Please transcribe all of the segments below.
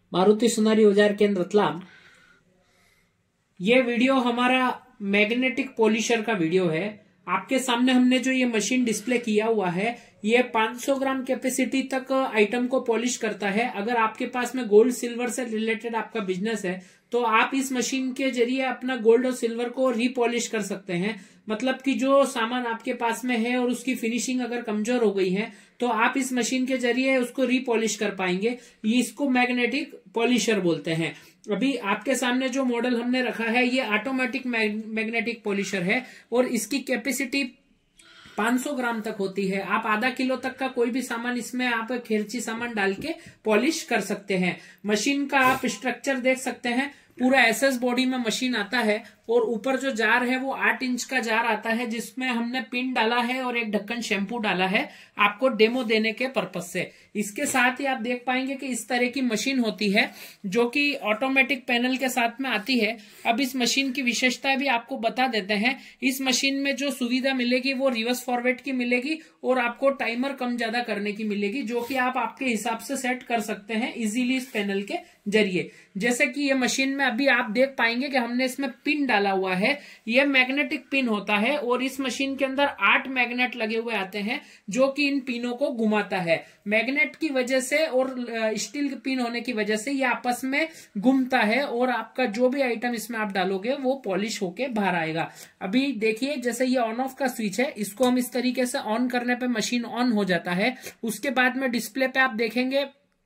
मारुति सुनारी औजार केंद्र रतलाम। ये वीडियो हमारा मैग्नेटिक पॉलिशर का वीडियो है। आपके सामने हमने जो ये मशीन डिस्प्ले किया हुआ है, ये 500 ग्राम कैपेसिटी तक आइटम को पॉलिश करता है। अगर आपके पास में गोल्ड सिल्वर से रिलेटेड आपका बिजनेस है तो आप इस मशीन के जरिए अपना गोल्ड और सिल्वर को रीपॉलिश कर सकते हैं। मतलब कि जो सामान आपके पास में है और उसकी फिनिशिंग अगर कमजोर हो गई है तो आप इस मशीन के जरिए उसको रीपॉलिश कर पाएंगे। ये इसको मैग्नेटिक पॉलिशर बोलते हैं। अभी आपके सामने जो मॉडल हमने रखा है ये ऑटोमेटिक मैग्नेटिक पॉलिशर है और इसकी कैपेसिटी 500 ग्राम तक होती है। आप आधा किलो तक का कोई भी सामान इसमें आप खेरची सामान डाल के पॉलिश कर सकते हैं। मशीन का आप स्ट्रक्चर देख सकते हैं, पूरा एसएस बॉडी में मशीन आता है और ऊपर जो जार है वो 8 इंच का जार आता है जिसमें हमने पिन डाला है और एक ढक्कन शैम्पू डाला है आपको डेमो देने के पर्पज से। इसके साथ ही आप देख पाएंगे कि इस तरह की मशीन होती है जो कि ऑटोमेटिक पैनल के साथ में आती है। अब इस मशीन की विशेषता भी आपको बता देते हैं। इस मशीन में जो सुविधा मिलेगी वो रिवर्स फॉरवर्ड की मिलेगी और आपको टाइमर कम ज्यादा करने की मिलेगी, जो कि आप आपके हिसाब से सेट कर सकते हैं इजीली इस पैनल के जरिए। जैसे कि ये मशीन में अभी आप देख पाएंगे कि हमने इसमें पिन डाला हुआ है। ये मैग्नेटिक पिन होता है और इस मशीन के अंदर 8 मैग्नेट लगे हुए आते हैं जो कि इन पिनों को घुमाता है। मैग्नेट की वजह से और स्टील के पिन होने की वजह से ये आपस में घूमता है और आपका जो भी आइटम इसमें आप डालोगे वो पॉलिश होके बाहर आएगा। अभी देखिए, जैसे ये ऑन ऑफ का स्विच है, इसको हम इस तरीके से ऑन करने पे मशीन ऑन हो जाता है। उसके बाद में डिस्प्ले पे आप देखेंगे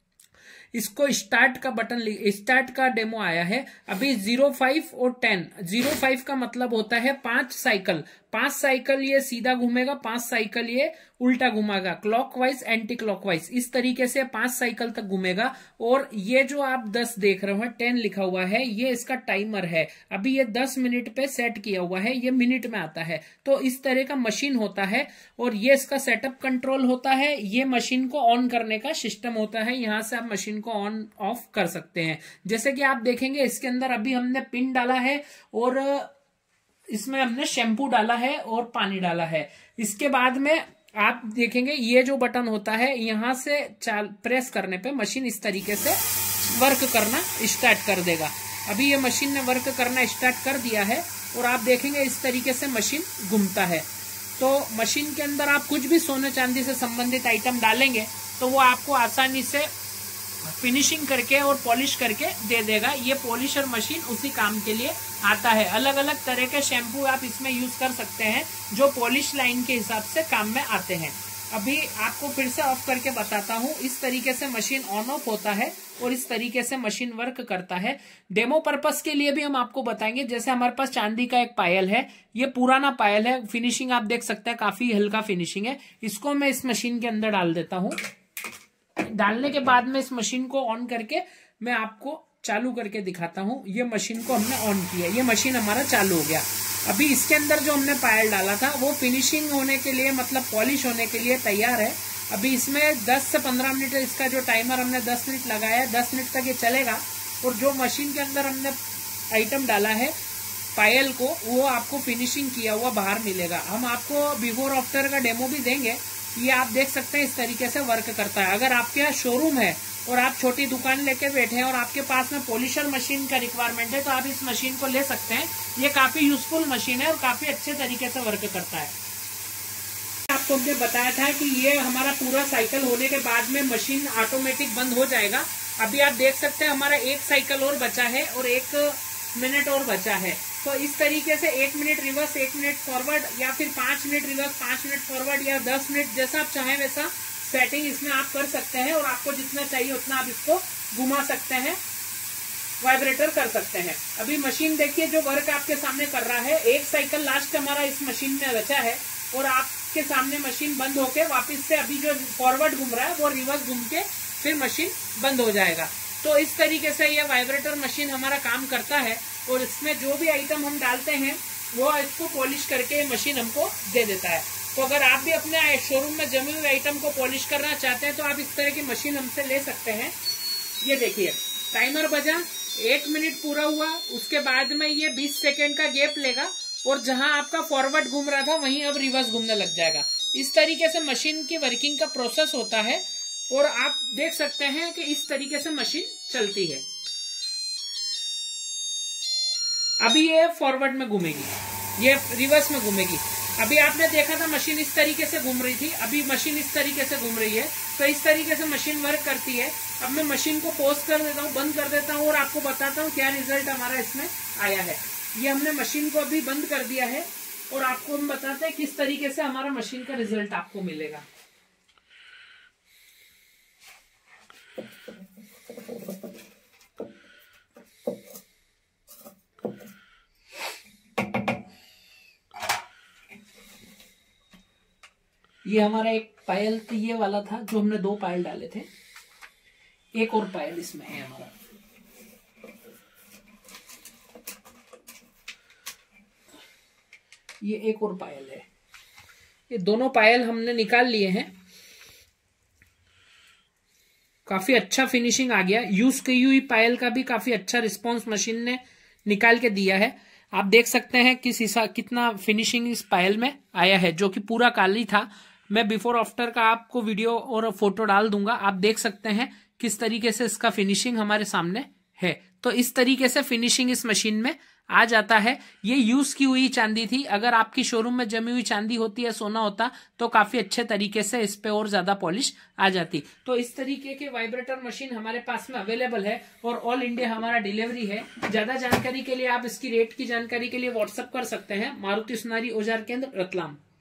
इसको स्टार्ट का बटन, स्टार्ट का डेमो आया है। अभी 05 और 10, 05 का मतलब होता है 5 साइकिल, 5 साइकिल ये सीधा घूमेगा, 5 साइकिल ये उल्टा घुमाएगा, क्लॉकवाइज एंटी क्लॉकवाइज, इस तरीके से 5 साइकिल तक घूमेगा। और ये जो आप 10 देख रहे हो 10 लिखा हुआ है, ये इसका टाइमर है। अभी ये 10 मिनट पे सेट किया हुआ है, ये मिनट में आता है। तो इस तरह का मशीन होता है और ये इसका सेटअप कंट्रोल होता है। ये मशीन को ऑन करने का सिस्टम होता है, यहां से आप मशीन को ऑन ऑफ कर सकते हैं। जैसे कि आप देखेंगे इसके अंदर अभी हमने पिन डाला है और इसमें हमने शैम्पू डाला है और पानी डाला है। इसके बाद में आप देखेंगे ये जो बटन होता है, यहां से प्रेस करने पे मशीन इस तरीके से वर्क करना स्टार्ट कर देगा। अभी ये मशीन ने वर्क करना स्टार्ट कर दिया है और आप देखेंगे इस तरीके से मशीन घूमता है। तो मशीन के अंदर आप कुछ भी सोने चांदी से संबंधित आइटम डालेंगे तो वो आपको आसानी से फिनिशिंग करके और पॉलिश करके दे देगा। ये पॉलिशर मशीन उसी काम के लिए आता है। अलग अलग तरह के शैम्पू आप इसमें यूज कर सकते हैं जो पॉलिश लाइन के हिसाब से काम में आते हैं। अभी आपको फिर से ऑफ करके बताता हूँ। इस तरीके से मशीन ऑन ऑफ होता है और इस तरीके से मशीन वर्क करता है। डेमो पर्पस के लिए भी हम आपको बताएंगे। जैसे हमारे पास चांदी का एक पायल है, ये पुराना पायल है, फिनिशिंग आप देख सकते हैं काफी हल्का फिनिशिंग है। इसको मैं इस मशीन के अंदर डाल देता हूँ। डालने के बाद में इस मशीन को ऑन करके मैं आपको चालू करके दिखाता हूँ। ये मशीन को हमने ऑन किया, ये मशीन हमारा चालू हो गया। अभी इसके अंदर जो हमने पायल डाला था वो फिनिशिंग होने के लिए, मतलब पॉलिश होने के लिए तैयार है। अभी इसमें 10 से 15 मिनट इसका जो टाइमर हमने 10 मिनट लगाया है, 10 मिनट तक ये चलेगा। और जो मशीन के अंदर हमने आइटम डाला है पायल को, वो आपको फिनिशिंग किया हुआ बाहर मिलेगा। हम आपको बिफोर आफ्टर का डेमो भी देंगे। ये आप देख सकते हैं इस तरीके से वर्क करता है। अगर आपके यहाँ शोरूम है और आप छोटी दुकान लेके बैठे हैं और आपके पास में पॉलिशर मशीन का रिक्वायरमेंट है तो आप इस मशीन को ले सकते हैं। ये काफी यूजफुल मशीन है और काफी अच्छे तरीके से वर्क करता है। आपको हमने बताया था कि ये हमारा पूरा साइकिल होने के बाद में मशीन ऑटोमेटिक बंद हो जाएगा। अभी आप देख सकते हैं हमारा 1 साइकिल और बचा है और 1 मिनट और बचा है। तो इस तरीके से 1 मिनट रिवर्स, 1 मिनट फॉरवर्ड, या फिर 5 मिनट रिवर्स, 5 मिनट फॉरवर्ड, या 10 मिनट, जैसा आप चाहें वैसा सेटिंग इसमें आप कर सकते हैं। और आपको जितना चाहिए उतना आप इसको घुमा सकते हैं, वाइब्रेटर कर सकते हैं। अभी मशीन देखिए जो वर्क आपके सामने कर रहा है। 1 साइकिल लास्ट हमारा इस मशीन में बचा है और आपके सामने मशीन बंद होके वापस से अभी जो फॉरवर्ड घूम रहा है वो रिवर्स घूम के फिर मशीन बंद हो जाएगा। तो इस तरीके से ये वाइब्रेटर मशीन हमारा काम करता है और इसमें जो भी आइटम हम डालते हैं वो इसको पॉलिश करके मशीन हमको दे देता है। तो अगर आप भी अपने शोरूम में जमे हुए आइटम को पॉलिश करना चाहते हैं तो आप इस तरह की मशीन हमसे ले सकते हैं। ये देखिए टाइमर बजा, 1 मिनट पूरा हुआ, उसके बाद में ये 20 सेकेंड का गैप लेगा और जहां आपका फॉरवर्ड घूम रहा था वहीं अब रिवर्स घूमने लग जाएगा। इस तरीके से मशीन की वर्किंग का प्रोसेस होता है। और आप देख सकते हैं कि इस तरीके से मशीन चलती है। अभी ये फॉरवर्ड में घूमेगी, ये रिवर्स में घूमेगी। अभी आपने देखा था मशीन इस तरीके से घूम रही थी, अभी मशीन इस तरीके से घूम रही है। तो इस तरीके से मशीन वर्क करती है। अब मैं मशीन को पॉज कर देता हूँ, बंद कर देता हूँ और आपको बताता हूँ क्या रिजल्ट हमारा इसमें आया है। ये हमने मशीन को अभी बंद कर दिया है और आपको हम बताते हैं किस तरीके से हमारा मशीन का रिजल्ट आपको मिलेगा। ये हमारा एक पायल ये वाला था जो हमने 2 पायल डाले थे, एक और पायल इसमें है हमारा। ये एक और पायल है। ये दोनों पायल हमने निकाल लिए हैं। काफी अच्छा फिनिशिंग आ गया। यूज की हुई पायल का भी काफी अच्छा रिस्पांस मशीन ने निकाल के दिया है। आप देख सकते हैं कितना फिनिशिंग इस पायल में आया है, जो कि पूरा काली था। मैं बिफोर आफ्टर का आपको वीडियो और फोटो डाल दूंगा, आप देख सकते हैं किस तरीके से इसका फिनिशिंग हमारे सामने है। तो इस तरीके से फिनिशिंग इस मशीन में आ जाता है। ये यूज की हुई चांदी थी। अगर आपकी शोरूम में जमी हुई चांदी होती है, सोना होता, तो काफी अच्छे तरीके से इस पे और ज्यादा पॉलिश आ जाती। तो इस तरीके के वाइब्रेटर मशीन हमारे पास में अवेलेबल है और ऑल इंडिया हमारा डिलीवरी है। ज्यादा जानकारी के लिए आप इसकी रेट की जानकारी के लिए व्हाट्सएप कर सकते हैं। मारुति सुनारी औजार केंद्र, रतलाम।